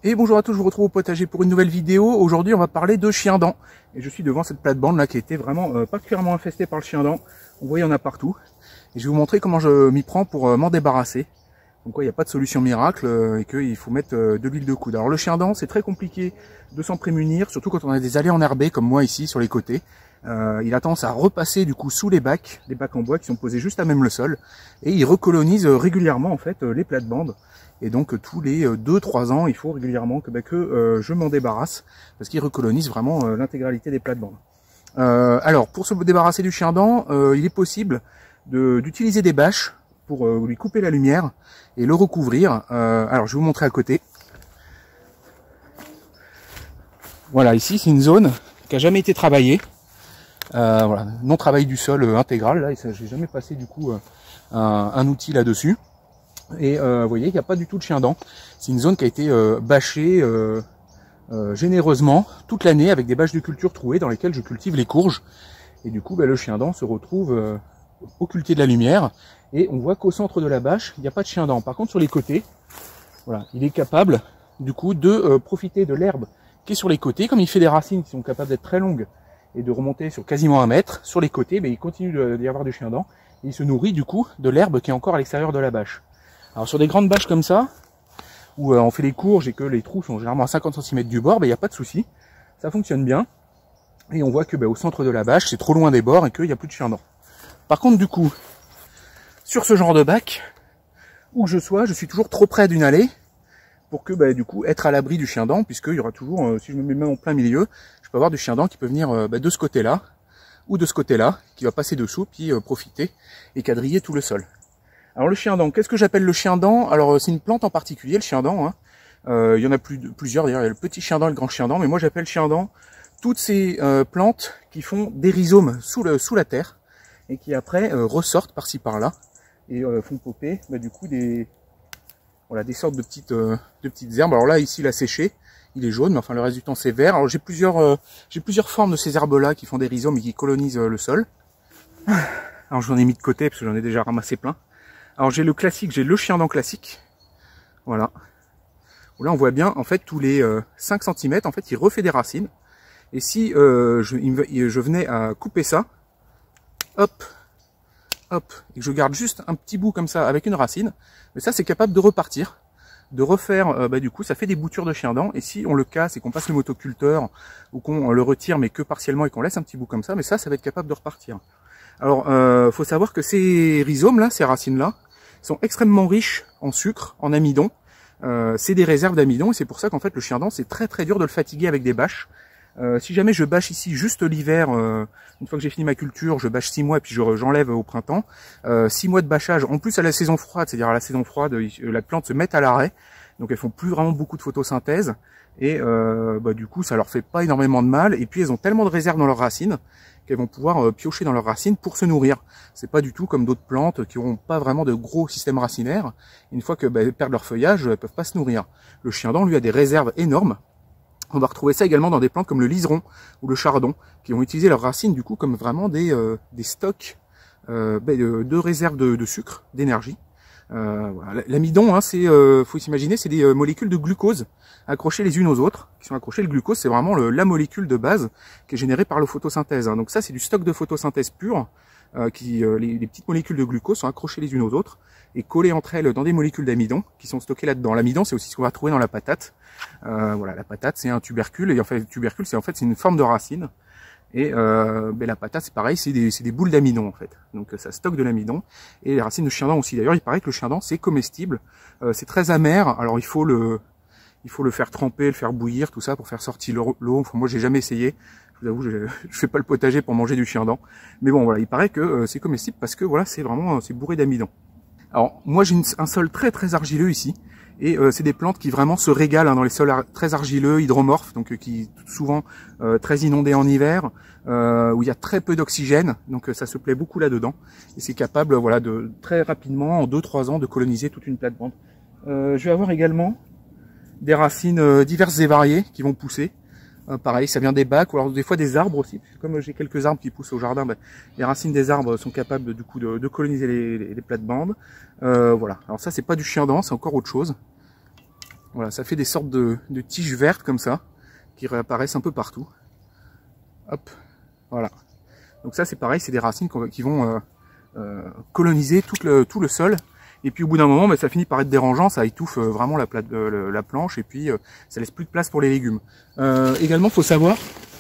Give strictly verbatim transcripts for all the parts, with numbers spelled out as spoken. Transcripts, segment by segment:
Et bonjour à tous, je vous retrouve au potager pour une nouvelle vidéo. Aujourd'hui on va parler de chien-dent. Et je suis devant cette plate-bande là qui a été vraiment euh, particulièrement infestée par le chien-dent. Vous voyez, il y en a partout. Et je vais vous montrer comment je m'y prends pour euh, m'en débarrasser. Donc quoi, il n'y a pas de solution miracle euh, et qu'il faut mettre euh, de l'huile de coude. Alors le chien-dent, c'est très compliqué de s'en prémunir, surtout quand on a des allées enherbées comme moi ici sur les côtés. Euh, il a tendance à repasser du coup sous les bacs, les bacs en bois qui sont posés juste à même le sol. Et il recolonise euh, régulièrement en fait euh, les plates-bandes. Et donc euh, tous les deux trois ans, il faut régulièrement que, bah, que euh, je m'en débarrasse, parce qu'il recolonise vraiment euh, l'intégralité des plates-bandes. Euh, alors pour se débarrasser du chien-dent, euh, il est possible d'utiliser des bâches pour euh, lui couper la lumière et le recouvrir. Euh, alors je vais vous montrer à côté. Voilà, ici c'est une zone qui a jamais été travaillée. Euh, voilà, non travail du sol euh, intégral. Là, j'ai jamais passé du coup euh, un, un outil là-dessus. Et euh, vous voyez, il n'y a pas du tout de chien-dent. C'est une zone qui a été euh, bâchée euh, euh, généreusement toute l'année avec des bâches de culture trouées dans lesquelles je cultive les courges. Et du coup, bah, le chien-dent se retrouve euh, occulté de la lumière. Et on voit qu'au centre de la bâche, il n'y a pas de chien-dent. Par contre, sur les côtés, voilà, il est capable du coup de euh, profiter de l'herbe qui est sur les côtés. Comme il fait des racines qui sont capables d'être très longues et de remonter sur quasiment un mètre, sur les côtés, bah, il continue d'y avoir du chien-dent. Et il se nourrit du coup de l'herbe qui est encore à l'extérieur de la bâche. Alors sur des grandes bâches comme ça, où euh, on fait les courges et que les trous sont généralement à cinquante centimètres du bord, il ben, n'y a pas de souci, ça fonctionne bien. Et on voit que ben, au centre de la bâche, c'est trop loin des bords et qu'il n'y a plus de chien-dent. Par contre du coup, sur ce genre de bac, où je sois, je suis toujours trop près d'une allée, pour que ben, du coup être à l'abri du chien-dent, puisqu'il y aura toujours, euh, si je me mets même en plein milieu, je peux avoir du chien-dent qui peut venir euh, ben, de ce côté-là, ou de ce côté-là, qui va passer dessous, puis euh, profiter et quadriller tout le sol. Alors le chien-dent, qu'est-ce que j'appelle le chien-dent? Alors c'est une plante en particulier, le chien-dent. Hein. Euh, il y en a plus de, plusieurs, d'ailleurs il y a le petit chien-dent et le grand chien-dent, mais moi j'appelle chien-dent toutes ces euh, plantes qui font des rhizomes sous, le, sous la terre et qui après euh, ressortent par-ci par-là et euh, font popper bah, du coup des, voilà, des sortes de petites, euh, de petites herbes. Alors là ici il a séché, il est jaune, mais enfin le reste du temps c'est vert. Alors j'ai plusieurs, euh, j'ai plusieurs formes de ces herbes-là qui font des rhizomes et qui colonisent euh, le sol. Alors j'en ai mis de côté parce que j'en ai déjà ramassé plein. Alors j'ai le classique, j'ai le chien-dent classique, voilà. Là on voit bien en fait tous les euh, cinq centimètres, en fait il refait des racines. Et si euh, je, il, je venais à couper ça, hop, hop, et que je garde juste un petit bout comme ça avec une racine, mais ça c'est capable de repartir, de refaire, euh, bah, du coup ça fait des boutures de chien-dent. Et si on le casse et qu'on passe le motoculteur ou qu'on le retire mais que partiellement et qu'on laisse un petit bout comme ça, mais ça, ça va être capable de repartir. Alors euh, faut savoir que ces rhizomes là, ces racines là, sont extrêmement riches en sucre, en amidon. Euh, c'est des réserves d'amidon et c'est pour ça qu'en fait le chien-dent c'est très très dur de le fatiguer avec des bâches. Euh, si jamais je bâche ici juste l'hiver, euh, une fois que j'ai fini ma culture, je bâche six mois et puis j'enlève au printemps. Euh, six mois de bâchage, en plus à la saison froide, c'est-à-dire à la saison froide, la plante se met à l'arrêt, donc elles font plus vraiment beaucoup de photosynthèse et euh, bah, du coup ça leur fait pas énormément de mal. Et puis elles ont tellement de réserves dans leurs racines qu'elles vont pouvoir euh, piocher dans leurs racines pour se nourrir. C'est pas du tout comme d'autres plantes qui n'auront pas vraiment de gros systèmes racinaires. Une fois que bah, elles perdent leur feuillage, elles peuvent pas se nourrir. Le chien-dent lui a des réserves énormes. On va retrouver ça également dans des plantes comme le liseron ou le chardon, qui vont utiliser leurs racines du coup comme vraiment des, euh, des stocks euh, bah, de, de réserves de, de sucre, d'énergie. Euh, voilà. L'amidon, hein, c'est, euh, faut s'imaginer, c'est des euh, molécules de glucose accrochées les unes aux autres, qui sont accrochées. Le glucose, c'est vraiment le, la molécule de base qui est générée par la photosynthèse. Hein. Donc ça, c'est du stock de photosynthèse pure, euh, qui, euh, les, les petites molécules de glucose sont accrochées les unes aux autres et collées entre elles dans des molécules d'amidon qui sont stockées là-dedans. L'amidon, c'est aussi ce qu'on va trouver dans la patate. Euh, voilà, la patate, c'est un tubercule et en fait, le tubercule, c'est en fait, c'est une forme de racine. Et euh, ben la patate, c'est pareil, c'est des, des boules d'amidon en fait. Donc ça stocke de l'amidon. Et les racines de chien-dent aussi. D'ailleurs, il paraît que le chien-dent, c'est comestible. Euh, c'est très amer. Alors il faut le, il faut le faire tremper, le faire bouillir, tout ça pour faire sortir l'eau. Enfin, moi, j'ai jamais essayé. Je vous avoue, je, je fais pas le potager pour manger du chien-dent. Mais bon, voilà, il paraît que euh, c'est comestible parce que voilà, c'est vraiment, c'est bourré d'amidon. Alors moi, j'ai un sol très très argileux ici. Et euh, c'est des plantes qui vraiment se régalent hein, dans les sols ar très argileux, hydromorphes, donc euh, qui souvent euh, très inondés en hiver, euh, où il y a très peu d'oxygène, donc euh, ça se plaît beaucoup là-dedans. Et c'est capable, voilà, de très rapidement, en deux trois ans, de coloniser toute une plate-bande. Euh, je vais avoir également des racines euh, diverses et variées qui vont pousser. Euh, pareil, ça vient des bacs, ou alors des fois des arbres aussi. Comme j'ai quelques arbres qui poussent au jardin, ben, les racines des arbres sont capables de, du coup de, de coloniser les, les, les plates-bandes. Euh, voilà. Alors ça, c'est pas du chien-dent, c'est encore autre chose. Voilà, ça fait des sortes de, de tiges vertes comme ça, qui réapparaissent un peu partout. Hop, voilà. Donc ça c'est pareil, c'est des racines qui vont euh, euh, coloniser tout le, tout le sol. Et puis au bout d'un moment, bah, ça finit par être dérangeant, ça étouffe euh, vraiment la, plate, euh, la planche et puis euh, ça laisse plus de place pour les légumes. Euh, également, faut savoir,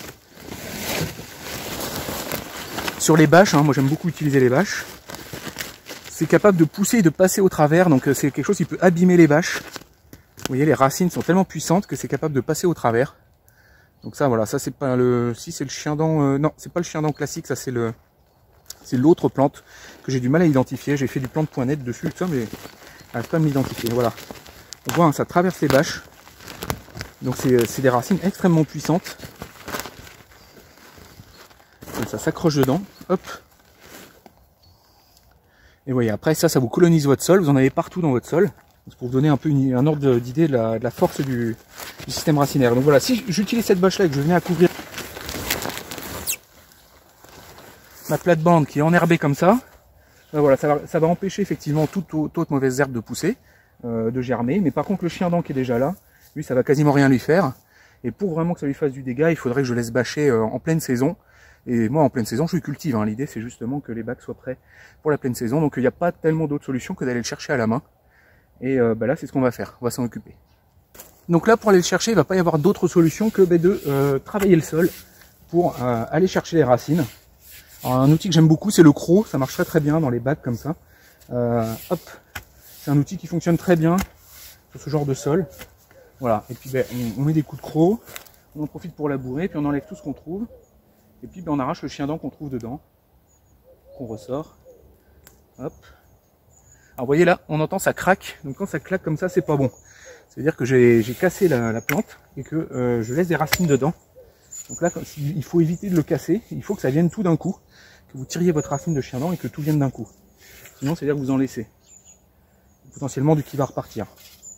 sur les bâches, hein, moi j'aime beaucoup utiliser les bâches, c'est capable de pousser et de passer au travers, donc euh, c'est quelque chose qui peut abîmer les bâches. Vous voyez, les racines sont tellement puissantes que c'est capable de passer au travers. Donc ça, voilà, ça c'est pas le, si c'est le chien-dent, euh, non, c'est pas le chien-dent classique, ça c'est le, c'est l'autre plante que j'ai du mal à identifier. J'ai fait du plante point net dessus, tout ça, mais j'arrive pas à m'identifier. Voilà, on voit, hein, ça traverse les bâches. Donc c'est des racines extrêmement puissantes. Donc ça s'accroche dedans, hop. Et voyez, après ça, ça vous colonise votre sol. Vous en avez partout dans votre sol. C'est pour vous donner un peu une, un ordre d'idée de la, de la force du, du système racinaire. Donc voilà, si j'utilise cette bâche là et que je venais à couvrir ma plate-bande qui est enherbée comme ça, ben voilà, ça va, ça va empêcher effectivement toute, toute autre mauvaise herbe de pousser, euh, de germer. Mais par contre, le chien-dent qui est déjà là, lui, ça va quasiment rien lui faire. Et pour vraiment que ça lui fasse du dégât, il faudrait que je laisse bâcher euh, en pleine saison. Et moi, en pleine saison, je cultive. Hein. L'idée, c'est justement que les bacs soient prêts pour la pleine saison. Donc, il n'y a pas tellement d'autres solutions que d'aller le chercher à la main. Et euh, bah là, c'est ce qu'on va faire. On va s'en occuper. Donc là, pour aller le chercher, il ne va pas y avoir d'autre solution que bah, de euh, travailler le sol pour euh, aller chercher les racines. Alors, un outil que j'aime beaucoup, c'est le croc. Ça marche très très bien dans les bacs comme ça. Euh, hop, c'est un outil qui fonctionne très bien sur ce genre de sol. Voilà. Et puis, bah, on, on met des coups de croc. On en profite pour labourer. Puis on enlève tout ce qu'on trouve. Et puis, bah, on arrache le chien-dent qu'on trouve dedans. Qu'on ressort. Hop. Alors vous voyez là, on entend ça craque, donc quand ça claque comme ça, c'est pas bon. C'est-à-dire que j'ai cassé la, la plante et que euh, je laisse des racines dedans. Donc là, il faut éviter de le casser, il faut que ça vienne tout d'un coup, que vous tiriez votre racine de chien-dent et que tout vienne d'un coup. Sinon, c'est-à-dire que vous en laissez. Potentiellement du qui va repartir.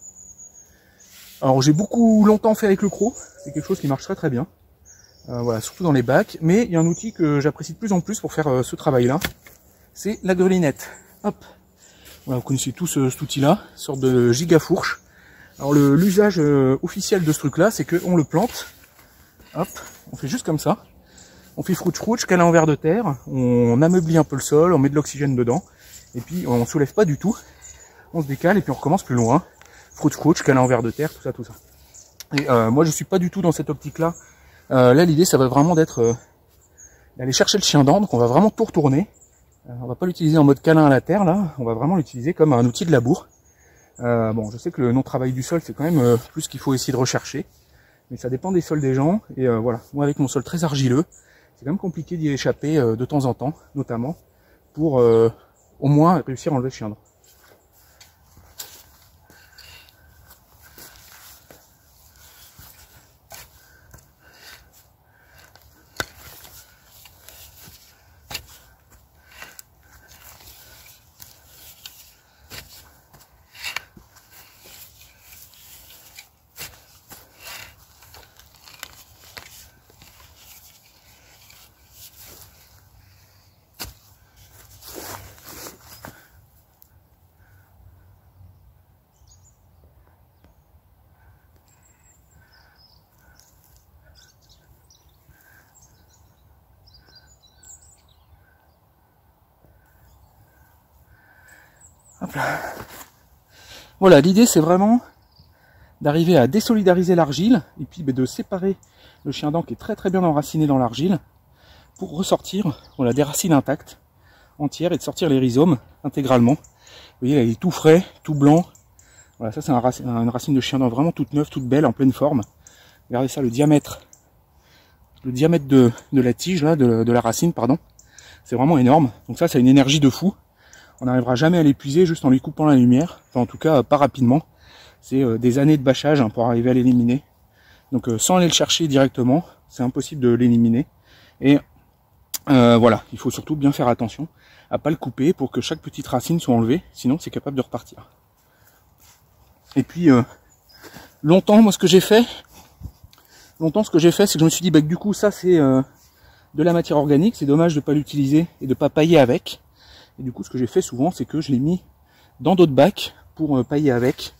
Alors j'ai beaucoup longtemps fait avec le croc, c'est quelque chose qui marche très très bien. Euh, voilà, surtout dans les bacs, mais il y a un outil que j'apprécie de plus en plus pour faire euh, ce travail-là, c'est la grelinette. Hop. Voilà, vous connaissez tous ce, cet outil-là, sorte de giga fourche. Alors l'usage euh, officiel de ce truc-là, c'est qu'on le plante. Hop, on fait juste comme ça. On fait frouch frouch, câlin en verre de terre. On ameublit un peu le sol, on met de l'oxygène dedans. Et puis on soulève pas du tout. On se décale et puis on recommence plus loin. Frouch frouch, câlin en verre de terre, tout ça, tout ça. Et euh, moi je suis pas du tout dans cette optique-là. Euh, là l'idée ça va vraiment d'être euh, d'aller chercher le chien-dent. Donc on va vraiment tout retourner. On va pas l'utiliser en mode câlin à la terre là, on va vraiment l'utiliser comme un outil de labour. Euh, bon, je sais que le non-travail du sol c'est quand même euh, plus qu'il faut essayer de rechercher, mais ça dépend des sols des gens. Et euh, voilà, moi avec mon sol très argileux, c'est quand même compliqué d'y échapper euh, de temps en temps, notamment pour euh, au moins réussir à enlever le chien-dent. Hop là. Voilà, l'idée c'est vraiment d'arriver à désolidariser l'argile et puis bah, de séparer le chien-dent qui est très très bien enraciné dans l'argile pour ressortir voilà, des racines intactes, entières, et de sortir les rhizomes intégralement. Vous voyez, là, il est tout frais, tout blanc. Voilà, ça c'est un rac une racine de chien-dent vraiment toute neuve, toute belle, en pleine forme. Regardez ça, le diamètre, le diamètre de, de la tige, là, de, de la racine, pardon. C'est vraiment énorme. Donc ça, c'est une énergie de fou. On n'arrivera jamais à l'épuiser juste en lui coupant la lumière. Enfin, en tout cas, pas rapidement. C'est euh, des années de bâchage hein, pour arriver à l'éliminer. Donc euh, sans aller le chercher directement, c'est impossible de l'éliminer. Et euh, voilà, il faut surtout bien faire attention à pas le couper pour que chaque petite racine soit enlevée. Sinon, c'est capable de repartir. Et puis, euh, longtemps, moi, ce que j'ai fait, longtemps, ce que j'ai fait, c'est que je me suis dit, bah, que du coup, ça, c'est euh, de la matière organique. C'est dommage de pas l'utiliser et de pas pailler avec. Et du coup, ce que j'ai fait souvent, c'est que je l'ai mis dans d'autres bacs pour euh, pailler avec.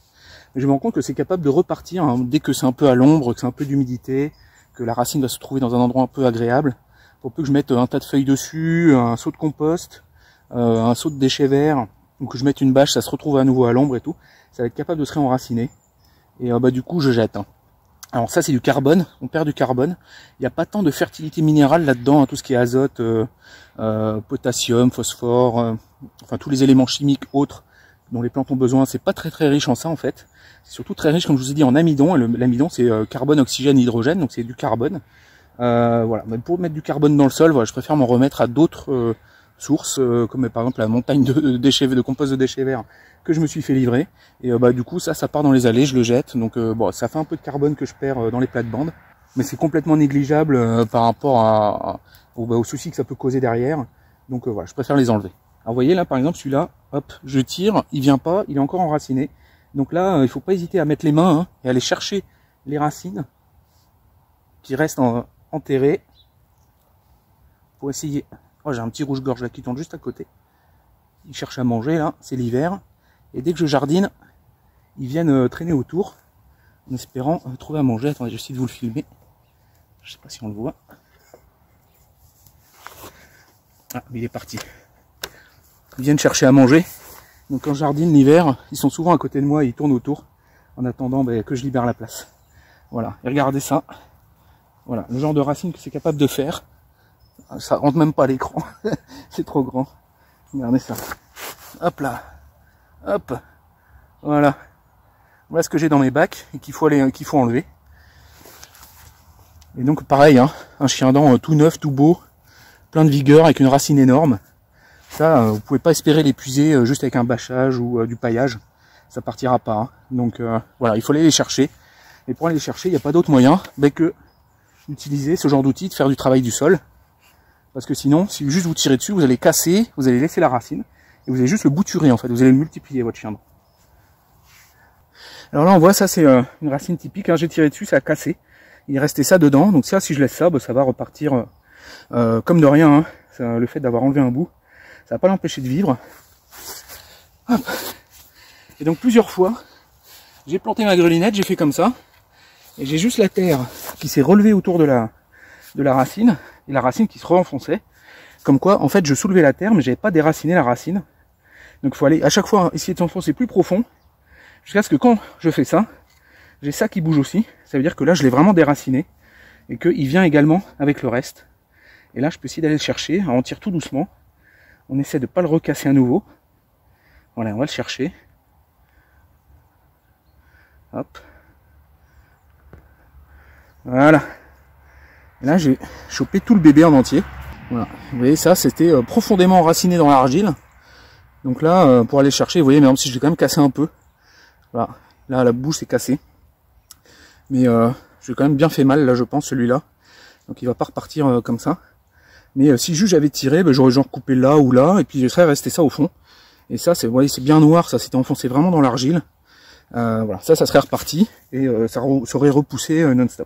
Mais je me rends compte que c'est capable de repartir hein, dès que c'est un peu à l'ombre, que c'est un peu d'humidité, que la racine va se trouver dans un endroit un peu agréable. Pour peu que je mette un tas de feuilles dessus, un seau de compost, euh, un seau de déchets verts, ou que je mette une bâche, ça se retrouve à nouveau à l'ombre et tout, ça va être capable de se réenraciner. Et euh, bah du coup je jette. Hein. Alors ça c'est du carbone, on perd du carbone. Il n'y a pas tant de fertilité minérale là-dedans, hein, tout ce qui est azote, euh, euh, potassium, phosphore, euh, enfin tous les éléments chimiques autres dont les plantes ont besoin, c'est pas très très riche en ça en fait. C'est surtout très riche, comme je vous ai dit, en amidon. L'amidon c'est euh, carbone, oxygène, hydrogène, donc c'est du carbone. Euh, voilà. Mais pour mettre du carbone dans le sol, voilà, je préfère m'en remettre à d'autres euh, sources, euh, comme par exemple la montagne de, de déchets, de compost de déchets verts que je me suis fait livrer. Et euh, bah du coup ça, ça part dans les allées, je le jette. Donc euh, bon, ça fait un peu de carbone que je perds euh, dans les plates-bandes, mais c'est complètement négligeable euh, par rapport à, à au, bah, aux soucis que ça peut causer derrière. Donc euh, voilà, je préfère les enlever. Alors vous voyez là, par exemple celui-là, hop, je tire, il vient pas, il est encore enraciné. Donc là, euh, il faut pas hésiter à mettre les mains hein, et aller chercher les racines qui restent en enterré pour essayer. Oh, j'ai un petit rouge-gorge là qui tombe juste à côté. Il cherche à manger là, c'est l'hiver. Et dès que je jardine, ils viennent euh, traîner autour en espérant euh, trouver à manger. Attendez, j'essaie de vous le filmer. Je sais pas si on le voit. Ah, mais il est parti. Ils viennent chercher à manger. Donc quand je jardine l'hiver, ils sont souvent à côté de moi et ils tournent autour en attendant bah, que je libère la place. Voilà, et regardez ça. Voilà, le genre de racine que c'est capable de faire. Ça rentre même pas à l'écran. C'est trop grand. Regardez ça. Hop là. Hop. Voilà. Voilà ce que j'ai dans mes bacs et qu'il faut aller, qu'il faut enlever. Et donc pareil, hein, un chien-dent tout neuf, tout beau, plein de vigueur, avec une racine énorme. Ça, euh, vous pouvez pas espérer l'épuiser euh, juste avec un bâchage ou euh, du paillage. Ça partira pas. Hein. Donc euh, voilà, il faut aller les chercher. Et pour aller les chercher, il n'y a pas d'autre moyen ben, que d'utiliser ce genre d'outil, de faire du travail du sol. Parce que sinon, si juste vous tirez dessus, vous allez casser, vous allez laisser la racine, et vous allez juste le bouturer en fait, vous allez le multiplier votre chien. Alors là on voit, ça c'est euh, une racine typique, hein. J'ai tiré dessus, ça a cassé, il restait ça dedans, donc ça si je laisse ça, bah, ça va repartir euh, euh, comme de rien, hein. Ça, le fait d'avoir enlevé un bout, ça va pas l'empêcher de vivre. Hop. Et donc plusieurs fois, j'ai planté ma grelinette, j'ai fait comme ça, et j'ai juste la terre qui s'est relevée autour de la, de la racine, et la racine qui se re-enfonçait. Comme quoi, en fait, je soulevais la terre, mais j'avais pas déraciné la racine. Donc il faut aller à chaque fois essayer de s'enfoncer plus profond, jusqu'à ce que quand je fais ça, j'ai ça qui bouge aussi. Ça veut dire que là, je l'ai vraiment déraciné, et qu'il vient également avec le reste. Et là, je peux essayer d'aller le chercher. Alors, on tire tout doucement. On essaie de pas le recasser à nouveau. Voilà, on va le chercher. Hop. Voilà. Et là, j'ai chopé tout le bébé en entier. Voilà. Vous voyez, ça, c'était euh, profondément enraciné dans l'argile. Donc là, euh, pour aller chercher, vous voyez, même si je l'ai quand même cassé un peu. Voilà. Là, la bouche est cassée. Mais euh, j'ai quand même bien fait mal, là, je pense, celui-là. Donc il va pas repartir euh, comme ça. Mais euh, si juste j'avais tiré, ben, j'aurais genre coupé là ou là, et puis je serais resté ça au fond. Et ça, c'est, vous voyez, c'est bien noir, ça s'était enfoncé vraiment dans l'argile. Euh, voilà, ça, ça serait reparti, et euh, ça, ça aurait repoussé euh, non-stop.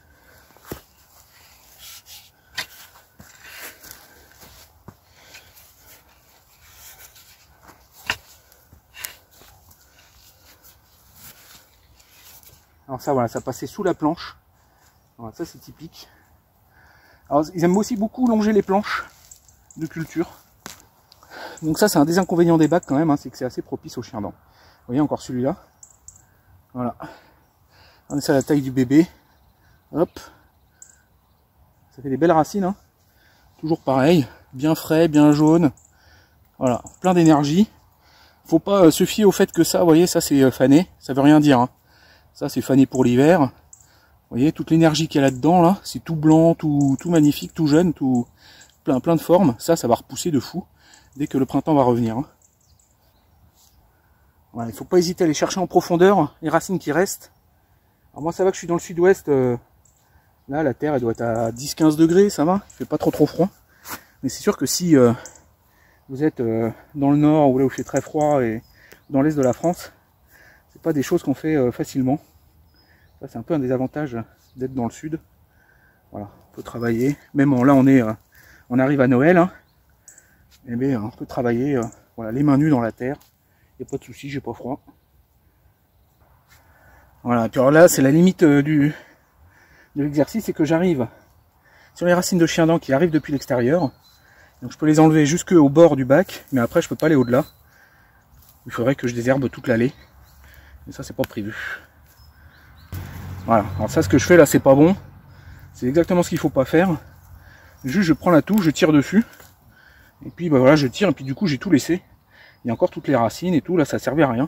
Alors ça, voilà, ça passait sous la planche. Voilà, ça c'est typique. Alors ils aiment aussi beaucoup longer les planches de culture. Donc ça c'est un des inconvénients des bacs quand même, hein, c'est que c'est assez propice aux chiens-dents. Vous voyez encore celui-là. Voilà. On essaie à la taille du bébé. Hop. Ça fait des belles racines. Hein. Toujours pareil, bien frais, bien jaune. Voilà, plein d'énergie. Faut pas euh, se fier au fait que ça, vous voyez, ça c'est euh, fané. Ça veut rien dire. Hein. Ça c'est fané pour l'hiver. Vous voyez, toute l'énergie qu'il y a là-dedans, là, c'est tout blanc, tout, tout magnifique, tout jeune, tout plein, plein de formes. Ça, ça va repousser de fou dès que le printemps va revenir. Hein. Voilà, il faut pas hésiter à aller chercher en profondeur les racines qui restent. Alors moi, ça va que je suis dans le sud-ouest. Euh, là, la terre, elle doit être à dix quinze degrés, ça va. Il fait pas trop trop froid. Mais c'est sûr que si euh, vous êtes euh, dans le nord, ou là où il fait très froid, et dans l'est de la France, c'est pas des choses qu'on fait euh, facilement. Ça, c'est un peu un des avantages d'être dans le sud. Voilà, on peut travailler. Même en, là, on est, euh, on arrive à Noël. Hein, et bien, on peut travailler, euh, voilà, les mains nues dans la terre. Il n'y a pas de souci, j'ai pas froid. Voilà, et puis alors là c'est la limite euh, du de l'exercice, c'est que j'arrive sur les racines de chien-dent qui arrivent depuis l'extérieur. Donc je peux les enlever jusqu'au bord du bac, mais après je peux pas aller au-delà. Il faudrait que je désherbe toute l'allée. Et ça c'est pas prévu. Voilà, alors ça ce que je fais là c'est pas bon. C'est exactement ce qu'il faut pas faire. Juste je prends la touche, je tire dessus. Et puis bah voilà, je tire et puis du coup j'ai tout laissé. Il y a encore toutes les racines et tout, là ça servait à rien.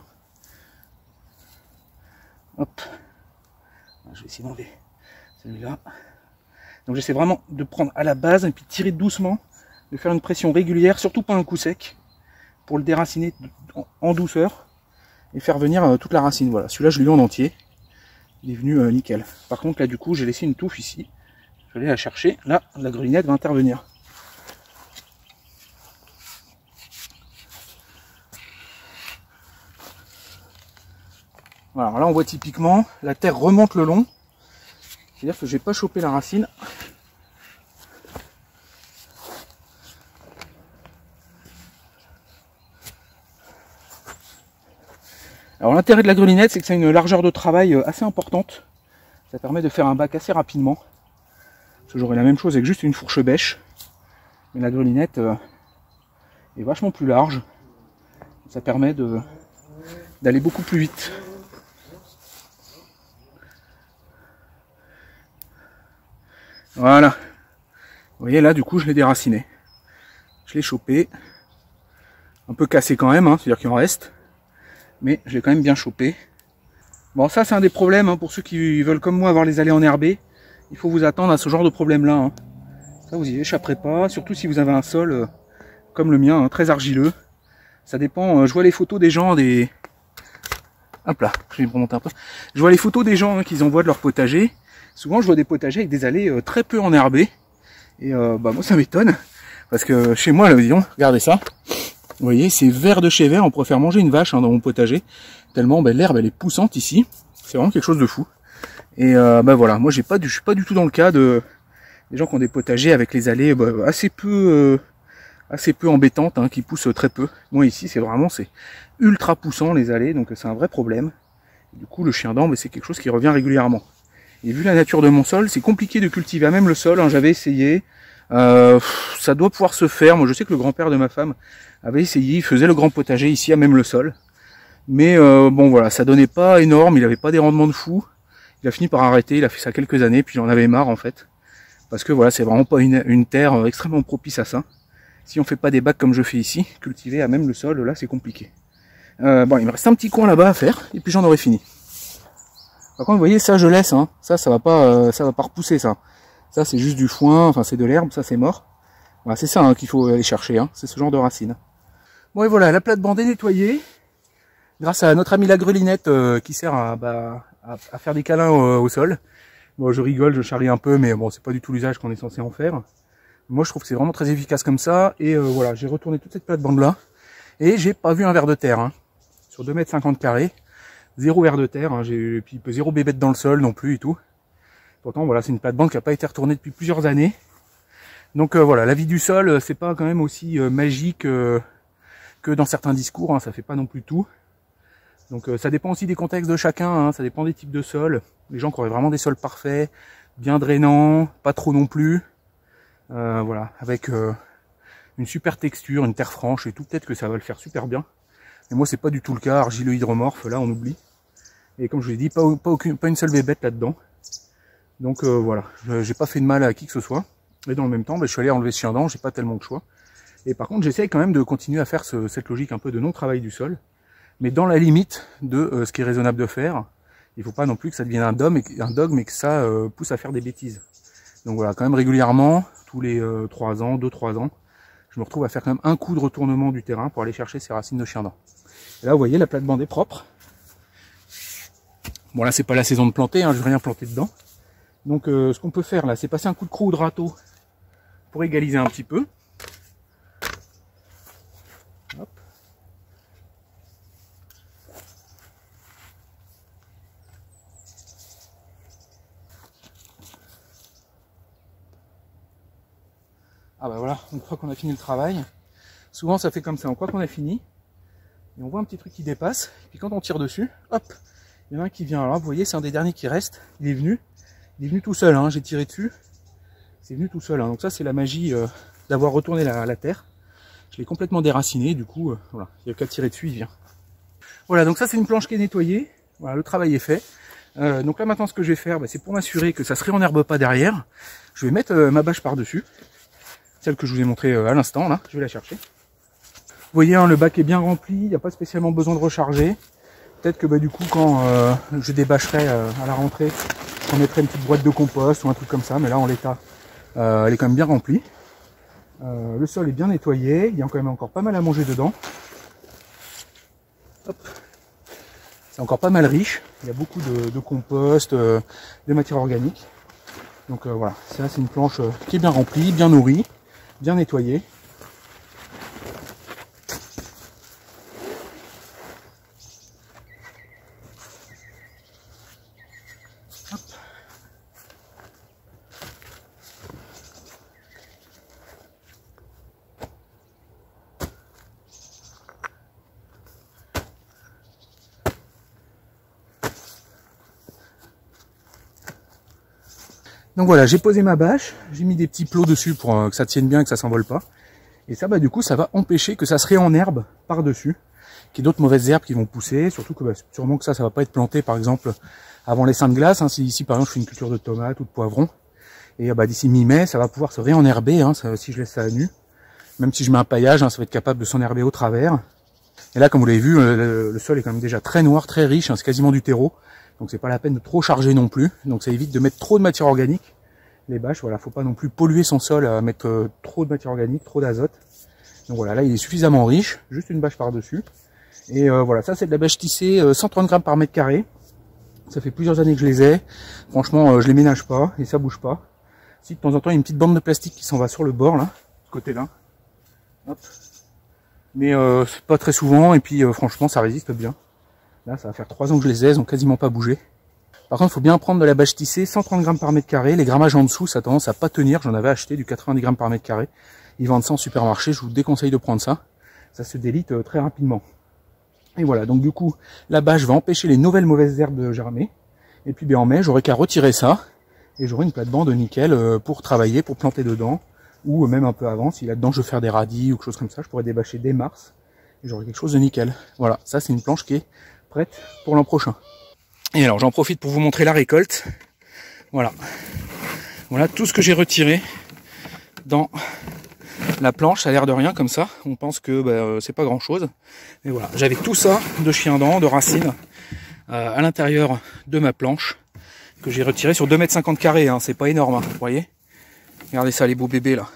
Hop. Je vais essayer d'enlever celui-là. Donc j'essaie vraiment de prendre à la base et puis de tirer doucement, de faire une pression régulière, surtout pas un coup sec, pour le déraciner en douceur et faire venir toute la racine. Voilà, celui-là je l'ai eu en entier. Il est venu euh, nickel. Par contre là du coup j'ai laissé une touffe ici. Je vais aller la chercher. Là, la grelinette va intervenir. Voilà, alors là on voit typiquement la terre remonte le long. C'est-à-dire que j'ai pas chopé la racine. Alors l'intérêt de la grelinette, c'est que ça a une largeur de travail assez importante. Ça permet de faire un bac assez rapidement. Parce que j'aurais la même chose avec juste une fourche bêche. Mais la grelinette euh, est vachement plus large. Ça permet de d'aller beaucoup plus vite. Voilà. Vous voyez là, du coup, je l'ai déraciné. Je l'ai chopé. Un peu cassé quand même, hein, c'est-à-dire qu'il en reste. Mais je l'ai quand même bien chopé. Bon, ça c'est un des problèmes, hein, pour ceux qui veulent comme moi avoir les allées enherbées. Il faut vous attendre à ce genre de problème-là. Hein. Ça, vous y échapperez pas. Surtout si vous avez un sol euh, comme le mien, hein, très argileux. Ça dépend. Euh, je vois les photos des gens, des... Hop là, je vais me remonter un peu. Je vois les photos des gens hein, qu'ils envoient de leur potager. Souvent, je vois des potagers avec des allées euh, très peu enherbées. Et euh, bah moi, ça m'étonne. Parce que chez moi, là, disons, regardez ça. Vous voyez, c'est vert de chez vert. On pourrait faire manger une vache hein, dans mon potager. Tellement ben, l'herbe, elle est poussante ici. C'est vraiment quelque chose de fou. Et euh, bah voilà, moi, j'ai pas du, je suis pas du tout dans le cas de des gens qui ont des potagers avec les allées bah, assez peu, euh, assez peu embêtantes, hein, qui poussent très peu. Moi ici, c'est vraiment, c'est ultra poussant les allées, donc c'est un vrai problème. Et du coup, le chien-dent, ben, c'est quelque chose qui revient régulièrement. Et vu la nature de mon sol, c'est compliqué de cultiver à même le sol. Hein, j'avais essayé. Euh, ça doit pouvoir se faire. Moi, je sais que le grand-père de ma femme avait essayé. Il faisait le grand potager ici à même le sol. Mais euh, bon, voilà, ça donnait pas énorme. Il avait pas des rendements de fou. Il a fini par arrêter. Il a fait ça quelques années. Puis j'en avais marre en fait. Parce que voilà, c'est vraiment pas une, une terre extrêmement propice à ça. Si on fait pas des bacs comme je fais ici, cultiver à même le sol, là, c'est compliqué. Euh, bon, il me reste un petit coin là-bas à faire. Et puis j'en aurai fini. Par contre, vous voyez, ça je laisse, hein. Ça, ça va pas, euh, ça va pas repousser, ça. Ça, c'est juste du foin, enfin, c'est de l'herbe, ça, c'est mort. Voilà, c'est ça hein, qu'il faut aller chercher, hein. C'est ce genre de racines. Bon, et voilà, la plate-bande est nettoyée. Grâce à notre amie la grelinette euh, qui sert à, bah, à, à faire des câlins au, au sol. Bon, je rigole, je charrie un peu, mais bon, c'est pas du tout l'usage qu'on est censé en faire. Moi, je trouve que c'est vraiment très efficace comme ça. Et euh, voilà, j'ai retourné toute cette plate-bande-là. Et j'ai pas vu un ver de terre, hein. Sur deux mètres cinquante carrés. Zéro ver de terre, hein, j'ai puis zéro bébête dans le sol non plus et tout. Pourtant voilà, c'est une plate-bande qui n'a pas été retournée depuis plusieurs années. Donc euh, voilà, la vie du sol, c'est pas quand même aussi euh, magique euh, que dans certains discours, hein, ça fait pas non plus tout. Donc euh, ça dépend aussi des contextes de chacun, hein, ça dépend des types de sols. Les gens qui auraient vraiment des sols parfaits, bien drainants, pas trop non plus. Euh, voilà, avec euh, une super texture, une terre franche et tout, peut-être que ça va le faire super bien. Mais moi c'est pas du tout le cas, argileux hydromorphe, là on oublie. Et comme je vous l'ai dit, pas, pas, aucune, pas une seule bébête là-dedans. Donc euh, voilà, j'ai pas fait de mal à qui que ce soit. Et dans le même temps, bah, je suis allé enlever ce chien-dent, j'ai pas tellement de choix. Et par contre, j'essaye quand même de continuer à faire ce, cette logique un peu de non-travail du sol. Mais dans la limite de euh, ce qui est raisonnable de faire. Il faut pas non plus que ça devienne un dogme, un dogme et que ça euh, pousse à faire des bêtises. Donc voilà, quand même régulièrement, tous les euh, trois ans, deux trois ans, je me retrouve à faire quand même un coup de retournement du terrain pour aller chercher ces racines de chien-dent. Et là, vous voyez, la plate-bande est propre. Bon là c'est pas la saison de planter, hein, je vais rien planter dedans. Donc euh, ce qu'on peut faire là, c'est passer un coup de croc ou de râteau pour égaliser un petit peu. Hop. Ah bah voilà, on croit qu'on a fini le travail. Souvent ça fait comme ça, on croit qu'on a fini. Et on voit un petit truc qui dépasse. Et puis quand on tire dessus, hop, Il y en a un qui vient là, vous voyez, c'est un des derniers qui reste. Il est venu, il est venu tout seul, hein, j'ai tiré dessus. C'est venu tout seul, hein. Donc ça c'est la magie euh, d'avoir retourné la, la terre. Je l'ai complètement déraciné, du coup, euh, voilà, il n'y a qu'à tirer dessus, il vient. Voilà, donc ça c'est une planche qui est nettoyée. Voilà, le travail est fait. Euh, donc là maintenant ce que je vais faire, bah, c'est pour m'assurer que ça se réenherbe pas derrière. Je vais mettre euh, ma bâche par-dessus. Celle que je vous ai montrée euh, à l'instant, là, je vais la chercher. Vous voyez, hein, le bac est bien rempli, il n'y a pas spécialement besoin de recharger. Peut-être que bah, du coup, quand euh, je débâcherai euh, à la rentrée, je remettrai une petite boîte de compost ou un truc comme ça. Mais là, en l'état, euh, elle est quand même bien remplie. Euh, le sol est bien nettoyé, il y a quand même encore pas mal à manger dedans. C'est encore pas mal riche, il y a beaucoup de, de compost, euh, de matière organique. Donc euh, voilà, ça c'est une planche euh, qui est bien remplie, bien nourrie, bien nettoyée. Hop. Donc voilà, j'ai posé ma bâche, j'ai mis des petits plots dessus pour euh, que ça tienne bien, que ça s'envole pas. Et ça, bah du coup, ça va empêcher que ça se réenherbe par-dessus, qu'il y ait d'autres mauvaises herbes qui vont pousser, surtout que bah, sûrement que ça, ça va pas être planté, par exemple, avant les seins de glace. Hein, si ici, par exemple, je fais une culture de tomates ou de poivrons, et bah d'ici mi-mai, ça va pouvoir se réenherber, hein, ça, si je laisse ça à nu. Même si je mets un paillage, hein, ça va être capable de s'enherber au travers. Et là, comme vous l'avez vu, le, le sol est quand même déjà très noir, très riche, hein, c'est quasiment du terreau. Donc c'est pas la peine de trop charger non plus. Donc ça évite de mettre trop de matière organique. Les bâches, voilà, faut pas non plus polluer son sol à mettre euh, trop de matière organique, trop d'azote. Donc voilà, là il est suffisamment riche, juste une bâche par-dessus. Et euh, voilà, ça c'est de la bâche tissée, euh, cent trente grammes par mètre carré. Ça fait plusieurs années que je les ai. Franchement, euh, je les ménage pas et ça bouge pas. Si de temps en temps il y a une petite bande de plastique qui s'en va sur le bord là, ce côté-là. Hop. Mais euh, c'est pas très souvent et puis euh, franchement ça résiste bien. Là ça va faire trois ans que je les ai, elles ont quasiment pas bougé. Par contre il faut bien prendre de la bâche tissée, cent trente grammes par mètre carré. Les grammages en dessous ça a tendance à pas tenir, j'en avais acheté du quatre-vingt-dix grammes par mètre carré. Ils vendent ça en supermarché, je vous déconseille de prendre ça. Ça se délite euh, très rapidement. Et voilà, donc du coup la bâche va empêcher les nouvelles mauvaises herbes de germer. Et puis bien en mai j'aurai qu'à retirer ça. Et j'aurai une plate-bande nickel euh, pour travailler, pour planter dedans. Ou même un peu avant, si là-dedans je veux faire des radis ou quelque chose comme ça, je pourrais débâcher dès mars. Et j'aurai quelque chose de nickel. Voilà, ça c'est une planche qui est prête pour l'an prochain. Et alors j'en profite pour vous montrer la récolte. Voilà. Voilà tout ce que j'ai retiré dans la planche, ça a l'air de rien comme ça. On pense que bah, c'est pas grand chose. Mais voilà, j'avais tout ça de chiendents, de racines euh, à l'intérieur de ma planche que j'ai retiré sur deux mètres cinquante carrés. Hein. C'est pas énorme, hein, vous voyez. Regardez ça, les beaux bébés là.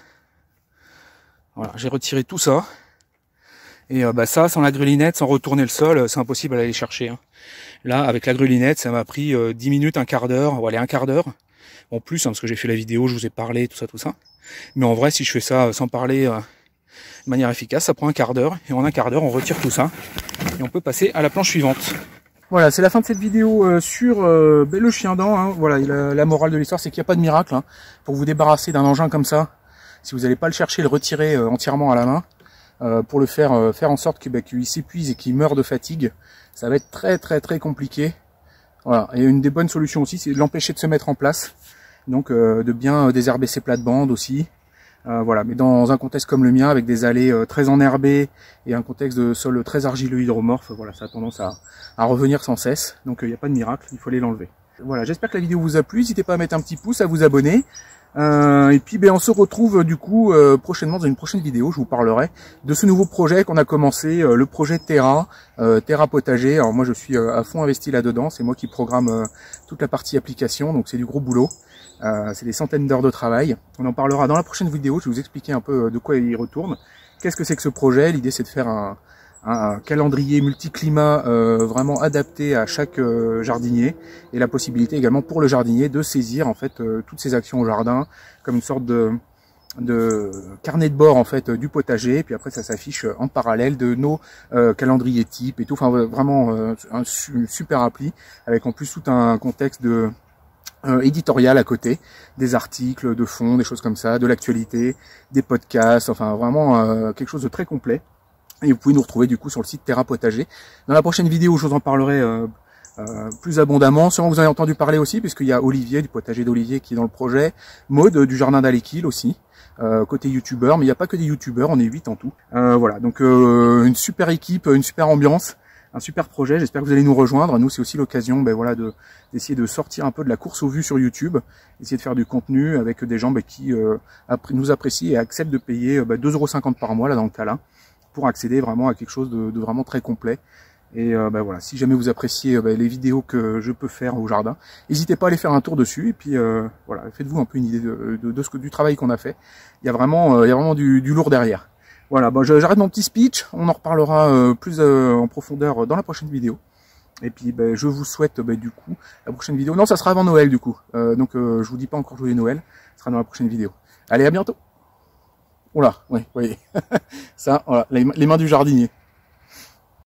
Voilà, j'ai retiré tout ça. Et euh, bah ça, sans la grulinette, sans retourner le sol, c'est impossible d'aller chercher. Hein. Là, avec la grulinette, ça m'a pris euh, dix minutes, un quart d'heure, voilà, un quart d'heure. En plus, hein, parce que j'ai fait la vidéo, je vous ai parlé, tout ça, tout ça. Mais en vrai, si je fais ça euh, sans parler euh, de manière efficace, ça prend un quart d'heure. Et en un quart d'heure, on retire tout ça. Et on peut passer à la planche suivante. Voilà, c'est la fin de cette vidéo euh, sur euh, ben, le chiendent. Hein. Voilà, la, la morale de l'histoire, c'est qu'il n'y a pas de miracle. Hein, pour vous débarrasser d'un engin comme ça, si vous n'allez pas le chercher, le retirer euh, entièrement à la main, euh, pour le faire euh, faire en sorte que, ben, qu'il s'épuise et qu'il meure de fatigue, ça va être très très très compliqué. Voilà, et une des bonnes solutions aussi, c'est de l'empêcher de se mettre en place. Donc euh, de bien euh, désherber ses plates-bandes aussi. Euh, voilà, mais dans un contexte comme le mien, avec des allées euh, très enherbées et un contexte de sol très argileux hydromorphe, voilà, ça a tendance à, à revenir sans cesse. Donc il euh, n'y a pas de miracle, il faut aller l'enlever. Voilà, j'espère que la vidéo vous a plu. N'hésitez pas à mettre un petit pouce, à vous abonner. Euh, et puis ben, on se retrouve du coup euh, prochainement dans une prochaine vidéo. Je vous parlerai de ce nouveau projet qu'on a commencé, euh, le projet Terra, euh, Terra Potager. Alors moi je suis euh, à fond investi là-dedans, c'est moi qui programme euh, toute la partie application, donc c'est du gros boulot. Euh, c'est des centaines d'heures de travail. On en parlera dans la prochaine vidéo, je vais vous expliquer un peu de quoi il retourne. Qu'est-ce que c'est que ce projet? L'idée c'est de faire un, un calendrier multiclimat euh, vraiment adapté à chaque euh, jardinier, et la possibilité également pour le jardinier de saisir en fait euh, toutes ses actions au jardin comme une sorte de, de carnet de bord en fait du potager, et puis après ça s'affiche en parallèle de nos euh, calendriers types et tout. Enfin vraiment euh, un su super appli avec en plus tout un contexte de Euh, éditorial à côté, des articles de fond, des choses comme ça, de l'actualité, des podcasts, enfin vraiment euh, quelque chose de très complet. Et vous pouvez nous retrouver du coup sur le site Terra Potager. Dans la prochaine vidéo, je vous en parlerai euh, euh, plus abondamment. Sûrement vous en avez entendu parler aussi, puisqu'il y a Olivier du potager d'Olivier qui est dans le projet, Maud du jardin d'Alekil aussi, euh, côté youtubeur, mais il n'y a pas que des youtubeurs, on est huit en tout. Euh, voilà, donc euh, une super équipe, une super ambiance, un super projet. J'espère que vous allez nous rejoindre. Nous, c'est aussi l'occasion, ben voilà, de d'essayer de sortir un peu de la course aux vues sur YouTube, essayer de faire du contenu avec des gens ben, qui euh, nous apprécient et acceptent de payer ben, deux euros cinquante par mois là dans le cas là, pour accéder vraiment à quelque chose de, de vraiment très complet. Et euh, ben voilà, si jamais vous appréciez ben, les vidéos que je peux faire au jardin, n'hésitez pas à aller faire un tour dessus et puis euh, voilà, faites-vous un peu une idée de, de, de ce que du travail qu'on a fait. Il y a vraiment, euh, il y a vraiment du, du lourd derrière. Voilà, bon, j'arrête mon petit speech, on en reparlera euh, plus euh, en profondeur dans la prochaine vidéo. Et puis ben, je vous souhaite ben, du coup la prochaine vidéo. Non, ça sera avant Noël du coup. Euh, donc euh, je vous dis pas encore joyeux Noël, ce sera dans la prochaine vidéo. Allez, à bientôt. Oula, oui, vous voyez. Ça, voilà, les, les mains du jardinier.